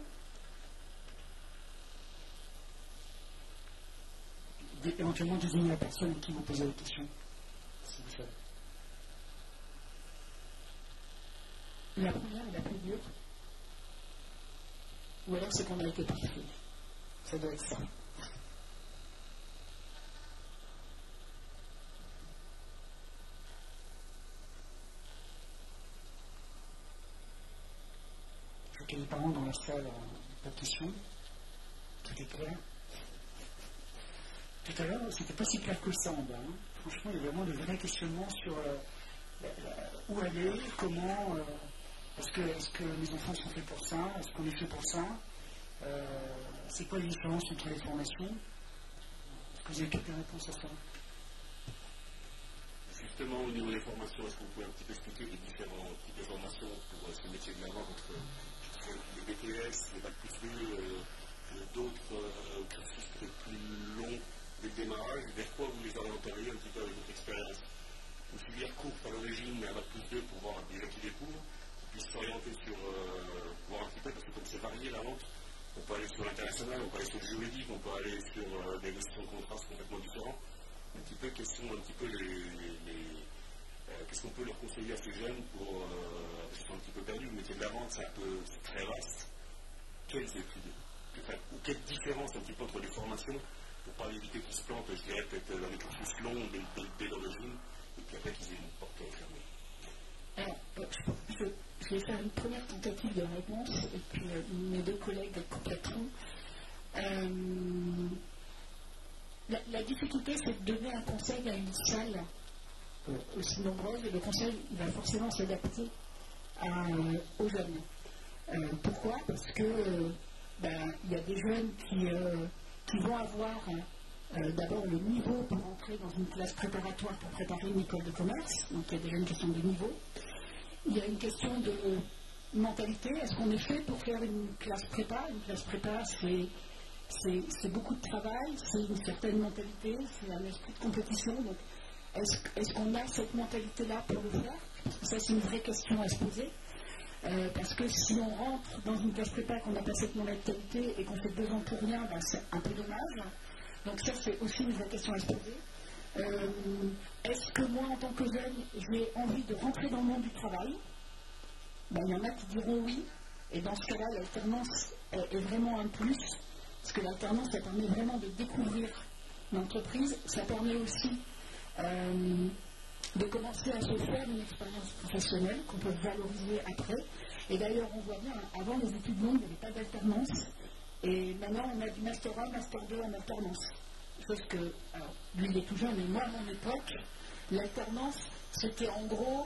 Éventuellement désigner la personne qui vous pose la question, si vous savez. La première est la plus dure. Ou alors c'est qu'on a été parfait. Ça doit être ça. parents dans la salle, pas de questions. Tout est clair. Tout à l'heure, c'était pas si clair que ça en bas. Hein. Franchement, il y a vraiment de vrais questionnements sur où aller, comment. Est-ce que mes enfants sont faits pour ça? Est-ce qu'on est fait pour ça? C'est quoi la différence entre les formations? Est-ce que vous avez toutes les réponses à ça? Justement, au niveau des formations, est-ce que vous pouvez un petit peu expliquer les différents types de formations pour ce métier de la vente entre les BTS, les Bac plus 2, d'autres cursus plus longs dès le démarrage? Vers quoi vous les orienteriez un petit peu avec votre expérience? Une filière courte à l'origine, mais un Bac plus 2 pour voir déjà qui découvre, puis s'orienter sur voir un petit peu, parce que comme c'est varié la vente, on peut aller sur l'international, on peut aller sur le juridique, on peut aller sur des négociations de contrats complètement différents. Un petit peu, quels sont un petit peu qu'est-ce qu'on peut leur conseiller à ces jeunes pour parce qu'ils sont un petit peu perdus, le métier de la vente c'est très vaste. Quelles études ou quelle différence un petit peu entre les formations pour pas éviter qu'ils se plantent, je dirais peut-être dans les cursus longs dès l'origine, et puis après qu'ils aient une porte fermée. Alors, je vais faire une première tentative de réponse, et puis mes deux collègues compléteront. La difficulté, c'est de donner un conseil à une salle aussi nombreuse, et le conseil il va forcément s'adapter aux jeunes. Pourquoi? Parce que il y a des jeunes qui vont avoir d'abord le niveau pour entrer dans une classe préparatoire pour préparer une école de commerce, donc il y a des jeunes qui sont de niveau. Il y a une question de mentalité, est-ce qu'on est fait pour faire une classe prépa? Une classe prépa, c'est beaucoup de travail, c'est une certaine mentalité, c'est un esprit de compétition. Donc, est-ce qu'on a cette mentalité-là pour le faire? Ça, c'est une vraie question à se poser. Parce que si on rentre dans une classe prépa qu'on n'a pas cette mentalité et qu'on fait 2 ans pour rien, c'est un peu dommage. Donc ça, c'est aussi une vraie question à se poser. Est-ce que moi, en tant que jeune, j'ai envie de rentrer dans le monde du travail? Il y en a qui diront oui. Et dans ce cas-là, l'alternance est vraiment un plus. Parce que l'alternance, ça permet vraiment de découvrir l'entreprise. Ça permet aussi de commencer à se faire une expérience professionnelle qu'on peut valoriser après. Et d'ailleurs, on voit bien, avant les études longues, il n'y avait pas d'alternance. Et maintenant, on a du Master 1, Master 2 en alternance. Chose que, alors, lui, il est tout jeune, mais moi, à mon époque, l'alternance, c'était en gros...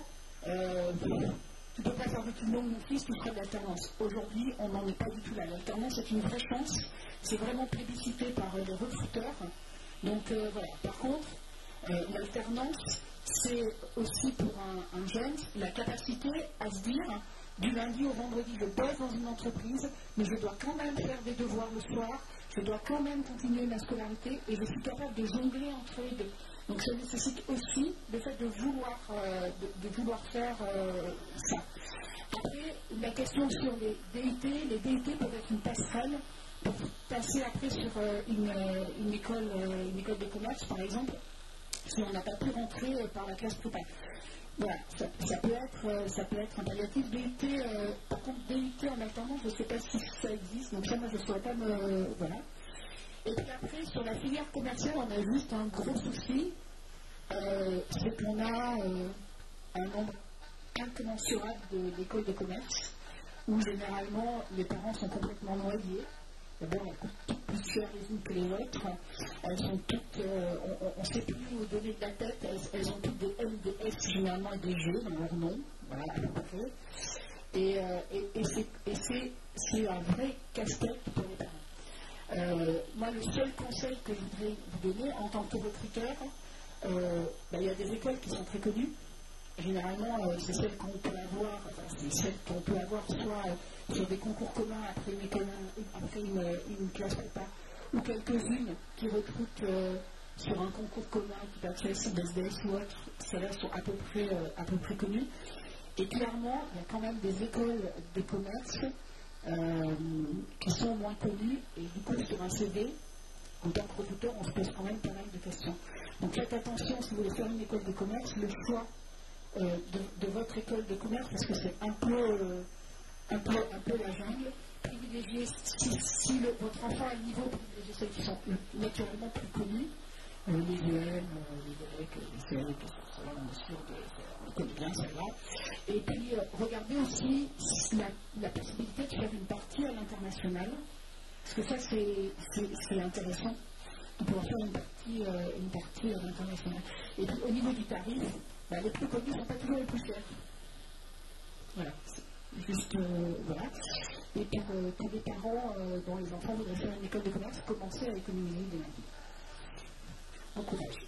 tu ne peux pas faire d'études longues, mon fils, tu feras de l'alternance. Aujourd'hui, on n'en est pas du tout là. L'alternance est une vraie chance. C'est vraiment plébiscité par les recruteurs. Donc voilà. Par contre, l'alternance, c'est aussi pour un jeune la capacité à se dire, du lundi au vendredi, je bosse dans une entreprise, mais je dois quand même faire des devoirs le soir, je dois quand même continuer ma scolarité, et je suis capable de jongler entre les deux. Donc ça nécessite aussi le fait de vouloir faire ça. Après, la question sur les DUT peuvent être une passerelle pour passer après sur une école de commerce, par exemple, si on n'a pas pu rentrer par la classe prépa. Voilà, ça peut être un palliatif. DUT, par contre, DUT en alternance, je ne sais pas si ça existe, donc ça, moi, je ne saurais pas me... Voilà. Et puis après, sur la filière commerciale, on a juste un gros souci, c'est qu'on a un nombre incommensurable d'écoles de commerce, où généralement les parents sont complètement noyés. D'abord, elles coûtent toutes plus cher les unes que les autres. Elles sont toutes, on ne sait plus où donner de la tête. Elles ont toutes des M, des S généralement et des G dans leur nom. Voilà, à peu près. Et c'est un vrai casse-tête pour les parents. Moi, le seul conseil que je voudrais vous donner en tant que recruteur, il y a des écoles qui sont très connues. Généralement, c'est celles qu'on peut avoir, soit sur des concours communs après une classe prépa, ou quelques-unes qui recrutent sur un concours commun, qui peuvent être BSDS ou autre. Celles-là sont à peu près connues. Et clairement, il y a quand même des écoles de commerce qui sont moins connues, et du coup, sur un CV, en tant que recruteur, on se pose quand même pas mal de questions. Donc faites attention, si vous voulez faire une école de commerce, le choix de votre école de commerce, parce que c'est un peu la jungle. Privilégiez, si votre enfant a le niveau, privilégiez celles qui sont naturellement plus connues. les UM, les DEC, les CEC, cela, on est sûr on connaît bien celle-là. Et puis, regardez aussi la possibilité de faire une partie à l'international, parce que ça, c'est intéressant, de pouvoir faire une partie à l'international. Et puis, au niveau du tarif, les plus connus ne sont pas toujours les plus chers. Voilà. Juste, voilà. Et pour des parents dont les enfants voudraient faire une école de commerce, commencer à économiser des mains. Bon courage.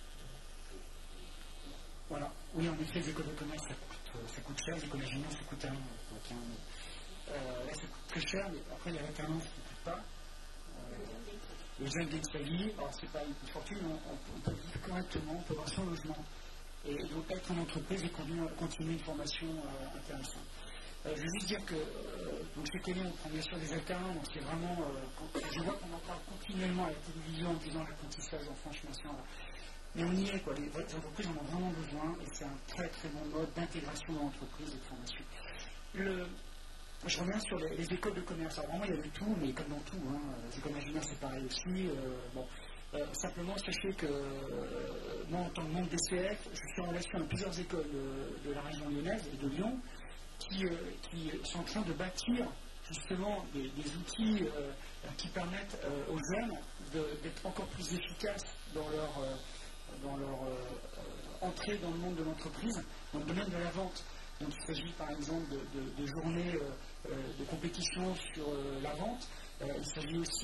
Voilà. Oui, en effet, les écoles de commerce, ça coûte cher. Les écoles d'ingénieurs, ça coûte un. Là, ça coûte très cher, mais après, il y a l'alternance qui ne coûte pas. Le jeune gagne sa vie. Alors, c'est pas une fortune, on peut vivre correctement, on peut avoir son logement. Et donc, être en entreprise et continuer une formation intéressante. Je veux juste dire que chez Connu, on prend bien sûr des alternants, donc c'est vraiment. Je vois qu'on en parle continuellement à la télévision en disant l'apprentissage en franchement. Mais on y est, quoi. Les entreprises en ont vraiment besoin et c'est un très très bon mode d'intégration dans l'entreprise et de formation. Je reviens sur les écoles de commerce. Alors vraiment, il y a de tout, mais comme dans tout, les écoles d'ingénieurs, c'est pareil aussi. Simplement, sachez que moi, en tant que membre DCF, je suis en relation avec plusieurs écoles de la région lyonnaise et de Lyon qui sont en train de bâtir justement des outils qui permettent aux jeunes d'être encore plus efficaces dans leur entrée dans le monde de l'entreprise, dans le domaine de la vente. Donc il s'agit par exemple de journées de compétition sur la vente. Il s'agit aussi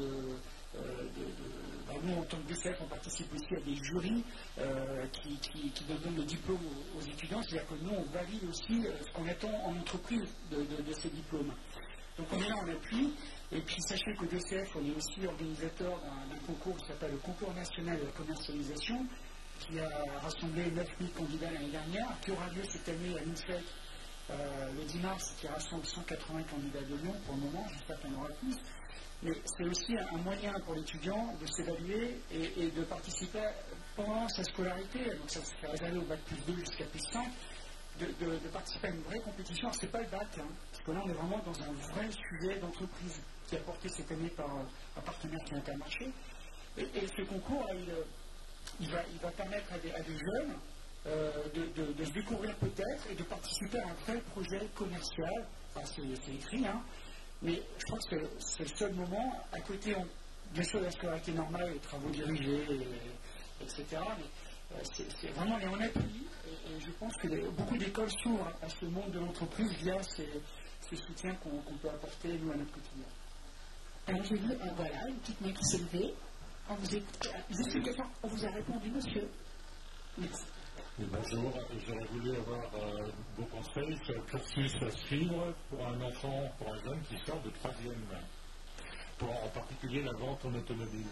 nous, en tant que DCF, on participe aussi à des jurys qui donnent le diplôme aux étudiants. C'est-à-dire que nous, on valide aussi ce qu'on attend en entreprise de ces diplômes. Donc on est là en appui. Et puis sachez qu'au DCF, on est aussi organisateur d'un concours qui s'appelle le Concours national de la commercialisation, qui a rassemblé 9000 candidats l'année dernière, qui aura lieu cette année à Moussac le 10 mars, qui rassemble 180 candidats de Lyon pour le moment. J'espère qu'il y en aura plus. Mais c'est aussi un moyen pour l'étudiant de s'évaluer et de participer pendant sa scolarité, donc ça se fait réserver au bac plus 2 jusqu'à plus 5, de participer à une vraie compétition. Alors c'est pas le bac, parce que là on est vraiment dans un vrai sujet d'entreprise qui est apporté cette année par un partenaire qui est Intermarché. Et ce concours, il va permettre à des jeunes de se découvrir peut-être et de participer à un vrai projet commercial. Enfin, c'est écrit, mais je crois que c'est le seul moment, à côté, bien sûr, de la scolarité normale, les travaux dirigés, etc. Mais c'est vraiment les en appui. Et je pense que beaucoup d'écoles s'ouvrent à ce monde de l'entreprise via ces soutiens qu'on peut apporter, nous, à notre quotidien. Alors, j'ai vu, voilà, une petite main qui s'est levée. Juste une question, on vous a répondu, monsieur. Merci. Bonjour, j'aurais voulu avoir vos conseils sur le cursus à suivre pour un enfant, pour un jeune qui sort de 3e, en particulier la vente en automobile.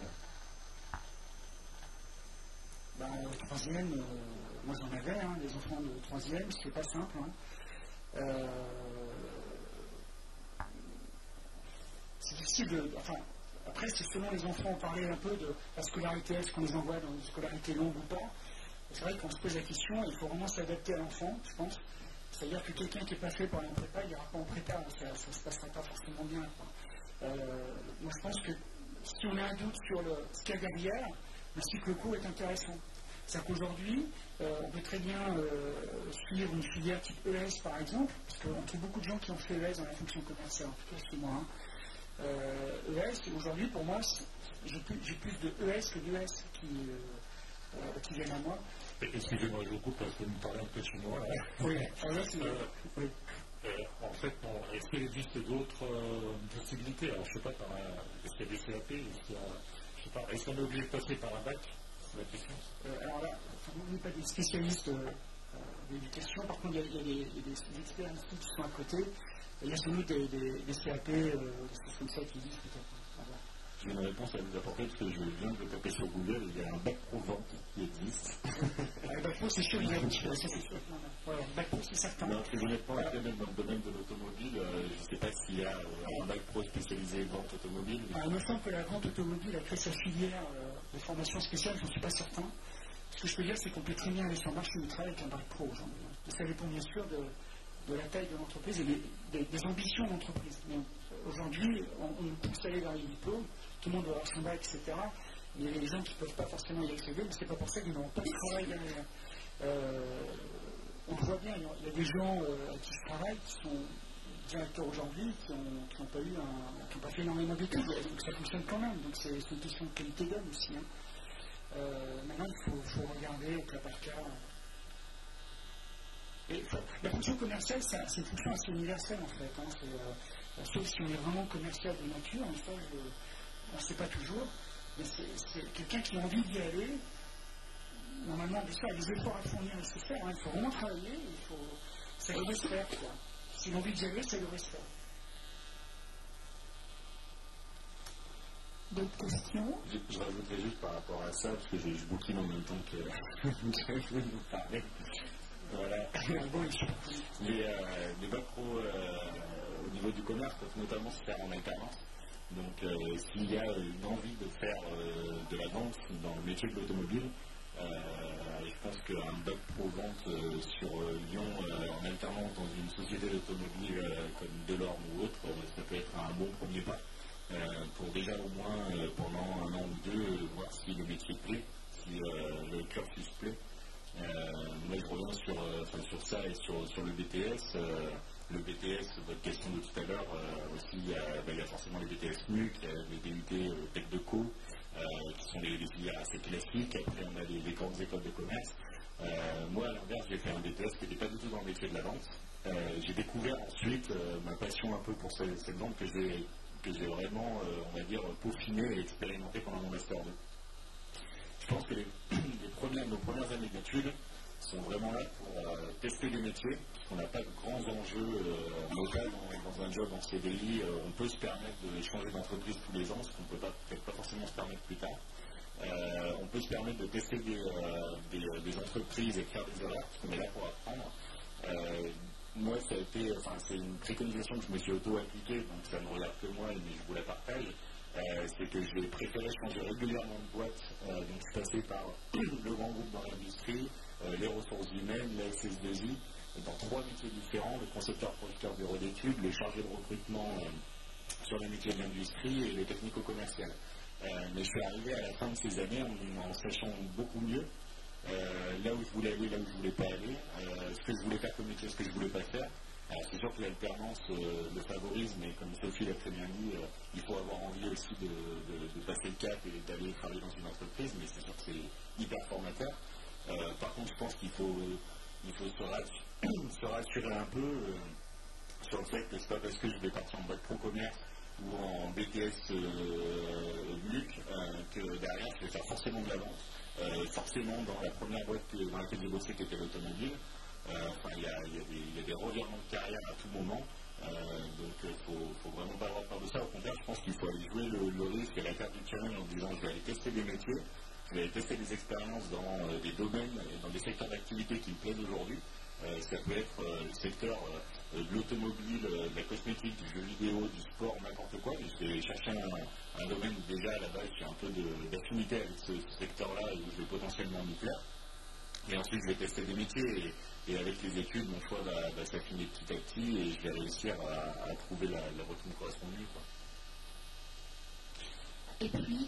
Le 3e, moi j'en avais, les enfants de 3e, c'est pas simple. C'est difficile de. Après, c'est selon les enfants, on parlait un peu de la scolarité, est-ce qu'on les envoie dans une scolarité longue ou pas. C'est vrai qu'on se pose la question, il faut vraiment s'adapter à l'enfant, je pense. C'est-à-dire que quelqu'un qui n'est pas fait pour aller en prépa, il n'ira pas en prépa, ça ne se passera pas forcément bien. Moi, je pense que si on a un doute sur ce qu'il y a derrière, le cycle court est intéressant. C'est-à-dire qu'aujourd'hui, on peut très bien suivre une filière type ES, par exemple, parce qu'on trouve beaucoup de gens qui ont fait ES dans la fonction commerciale, en tout cas chez moi. ES, aujourd'hui, pour moi, j'ai plus de ES que d'ES qui viennent à moi. Excusez-moi, je vous coupe parce que vous me parlez un peu chinois. Oui, oui. En fait, est-ce qu'il existe d'autres possibilités? Alors, je ne sais pas, est-ce qu'il y a des CAP, est-ce qu'on est obligé de passer par un bac? C'est la question. Alors là, vous n'êtes pas des spécialistes d'éducation, par contre, il y a des experts ici qui sont à côté. Il y a sans doute des CAP, des choses comme ça qui existent peut-être. J'ai une réponse à vous apporter parce que je viens de taper sur Google et il y a un bac pro vente qui existe. Le bac pro, c'est sûr, il y a le bac pro, c'est certain. Non, très honnêtement, après, même dans le domaine de l'automobile, je ne sais pas s'il y a un bac pro spécialisé vente automobile. Il me semble que la vente automobile a créé sa filière de formation spéciale, je ne suis pas certain. Ce que je peux dire, c'est qu'on peut très bien aller sur le marché du travail avec un bac pro aujourd'hui. Ça dépend bien sûr de la taille de l'entreprise et des ambitions de l'entreprise. Aujourd'hui, on pousse à aller vers les diplômes, tout le monde doit avoir son bac, etc. Il y a des gens qui ne peuvent pas forcément y accéder, mais ce n'est pas pour ça qu'ils n'ont pas de travail derrière. On le voit bien, il y a des gens à qui je travaille qui sont directeurs aujourd'hui, qui n'ont pas fait énormément d'études, donc ça fonctionne quand même. Donc c'est une question de qualité d'homme aussi. Hein. Maintenant, il faut regarder au cas par cas. Et, la fonction commerciale, c'est une fonction assez universelle en fait. Hein. Sauf si on est vraiment commercial de nature, mais ça, on ne sait pas toujours. Mais c'est quelqu'un qui a envie d'y aller. Normalement, bien sûr, il y a des efforts à fournir nécessaires. Hein. Il faut vraiment travailler. Ça devrait se faire. Quoi. Si l'on a envie d'y aller, ça devrait se faire. D'autres questions? Je rajouterais juste par rapport à ça, parce que je bouquine en même temps que je vais vous parler. Voilà. Les bacs pro au niveau du commerce peuvent notamment se faire en alternance. Donc s'il y a une envie de faire de la vente dans le métier de l'automobile, je pense qu'un bac pro vente sur Lyon en alternance dans une société d'automobile comme Delorme ou autre, ça peut être un bon premier pas pour déjà au moins pendant 1 an ou 2 voir si le métier plaît, si le cursus plaît. Moi je reviens sur ça et sur le BTS. Le BTS, votre question de tout à l'heure, aussi il y a forcément les BTS MUC, il y a les DUT Tech de Co, qui sont les filières assez classiques. Après on a les grandes écoles de commerce. Moi à l'inverse j'ai fait un BTS qui n'était pas du tout dans le métier de la vente. J'ai découvert ensuite ma passion un peu pour cette vente que j'ai vraiment, on va dire, peaufiné et expérimenté pendant mon Master 2. Je pense que nos premières années d'études sont vraiment là pour tester les métiers, puisqu'on n'a pas de grands enjeux locaux dans un job en CDI. On peut se permettre de changer d'entreprise tous les ans, ce qu'on ne peut peut-être pas forcément se permettre plus tard. On peut se permettre de tester des entreprises et de faire des erreurs, parce qu'on est là pour apprendre. Moi, c'est une préconisation que je me suis auto-appliquée, donc ça ne regarde que moi, mais je vous la partage. C'est que j'ai préféré changer régulièrement de boîte. Donc je suis passé par le grand groupe dans l'industrie, les ressources humaines, la SS2I, dans 3 métiers différents, le concepteur-producteur bureau d'études, le chargé de recrutement sur les métiers de l'industrie et le technico-commercial. Mais je suis arrivé à la fin de ces années en sachant beaucoup mieux là où je voulais aller, là où je ne voulais pas aller, ce que je voulais faire comme métier, ce que je ne voulais pas faire. C'est sûr que l'alternance le favorise, mais comme Sophie l'a très bien dit, il faut avoir envie aussi de passer le cap et d'aller travailler dans une entreprise, mais c'est sûr que c'est hyper formateur. Par contre, je pense qu'il faut se rassurer un peu sur le fait que c'est pas parce que je vais partir en bac pro commerce ou en BTS MUC que derrière je vais faire forcément de la vente. Forcément, dans la première boîte dans laquelle j'ai bossé, qui était l'automobile, il y a des revirements de carrière à tout moment, donc il ne faut vraiment pas avoir peur de ça. Au contraire, je pense qu'il faut aller jouer le risque et la carte du challenge en disant je vais aller tester des métiers, je vais aller tester des expériences dans des domaines et dans des secteurs d'activité qui me plaisent aujourd'hui. Ça peut être le secteur de l'automobile, de la cosmétique, du jeu vidéo, du sport, n'importe quoi. Je vais chercher un domaine où déjà à la base j'ai un peu d'affinité avec ce secteur-là et où je vais potentiellement m'y plaire. Et ensuite je vais tester des métiers et avec les études mon choix va s'affiner petit à petit et je vais réussir à trouver la voie qui me correspond mieux, quoi. Et puis,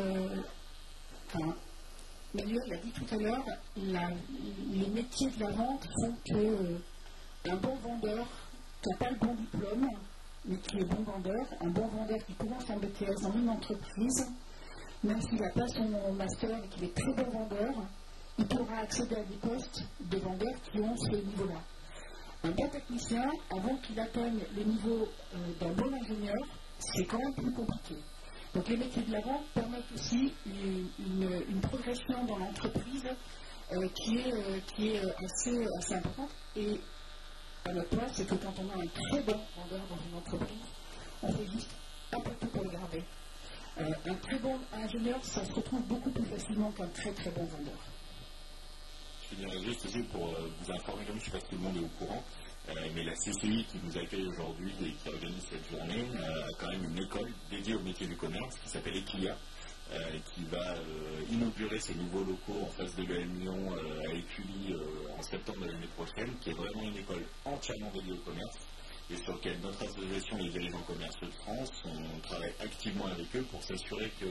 Manuel l'a dit tout à l'heure, les métiers de la vente font qu'un bon vendeur qui n'a pas le bon diplôme, mais qui est bon vendeur, un bon vendeur qui commence en BTS dans une entreprise, même s'il n'a pas son master et qu'il est très bon vendeur, il pourra accéder à des postes de vendeurs qui ont ce niveau-là. Un bon technicien, avant qu'il atteigne le niveau d'un bon ingénieur, c'est quand même plus compliqué. Donc les métiers de la vente permettent aussi une progression dans l'entreprise qui est assez importante. Et à notre place, c'est que quand on a un très bon vendeur dans une entreprise, on fait juste un peu tout pour le garder. Un très bon ingénieur, ça se retrouve beaucoup plus facilement qu'un très très bon vendeur. Je dirais juste aussi pour vous informer, comme je ne sais pas si tout le monde est au courant, mais la CCI qui nous accueille aujourd'hui et qui organise cette journée a quand même une école dédiée au métier du commerce qui s'appelle Equilia, qui va inaugurer ses nouveaux locaux en face de l'EM Lyon à Écully en septembre de l'année prochaine, qui est vraiment une école entièrement dédiée au commerce et sur laquelle notre association, les dirigeants commerciaux de France, on travaille activement avec eux pour s'assurer que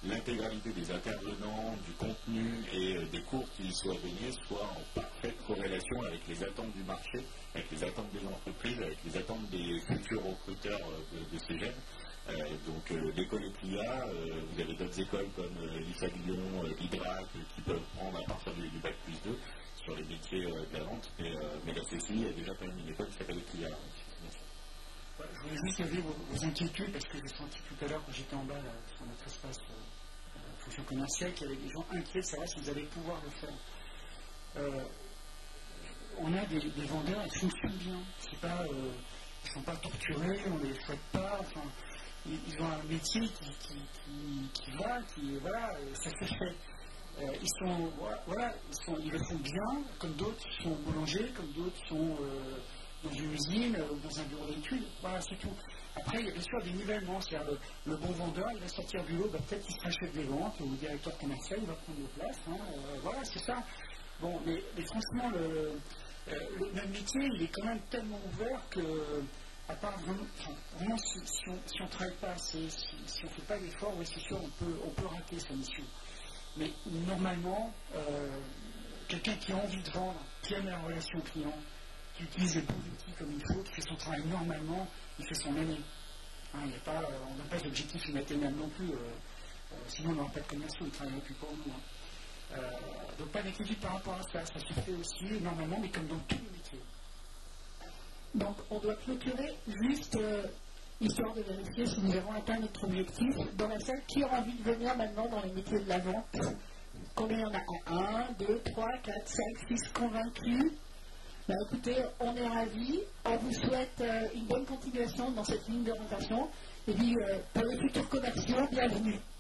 l'intégralité des intervenants, du contenu et des cours qui y soient donnés soient en parfaite corrélation avec les attentes du marché, avec les attentes des entreprises, avec les attentes des futurs recruteurs de ces jeunes. Donc l'école EPIA, vous avez d'autres écoles comme l'IFA Lyon, l'IDRAC qui peuvent prendre à partir du bac plus 2 sur les métiers de la vente, mais la CCI a déjà quand même une école qui s'appelle EPIA. Je voulais juste lever vos inquiétudes parce que j'ai senti tout à l'heure quand j'étais en bas là, sur notre espace fonction commerciale qu'il y avait des gens inquiets de savoir si vous allez pouvoir le faire. On a des vendeurs qui fonctionnent bien. C'est pas, ils ne sont pas torturés, on ne les souhaite pas. Enfin, ils ont un métier qui va, ça se fait. Ils le font bien, comme d'autres sont boulangers, comme d'autres sont dans une usine ou dans un bureau d'études. Voilà, c'est tout. Après, il y a bien sûr des nivellements. C'est-à-dire le bon vendeur, il va sortir du lot, peut-être qu'il sera chef des ventes ou directeur commercial, il va prendre des places. Voilà, c'est ça. Bon, mais franchement, notre métier, il est quand même tellement ouvert que, à part vraiment si on ne travaille pas assez, si on ne fait pas d'efforts, oui, c'est sûr, on peut rater sa mission. Mais normalement, quelqu'un qui a envie de vendre, qui aime la relation client, qui utilise les bons outils comme il faut, qui fait son travail normalement, il fait son année. On n'a pas d'objectif inatteignable non plus, sinon on n'aura pas de commerciaux, ils ne travailleraient plus pour nous. Donc pas d'inquiétude par rapport à ça, ça se fait aussi normalement, mais comme dans tous les métiers. Donc on doit clôturer juste histoire de vérifier si nous avons atteint notre objectif. Dans la salle, qui aura envie de venir maintenant dans les métiers de la vente? Combien il y en a? 1, 2, 3, 4, 5, 6 convaincus? Ben, écoutez, on est ravis. On vous souhaite une bonne continuation dans cette ligne d'orientation. Et puis, pour les futurs commerciaux, bienvenue.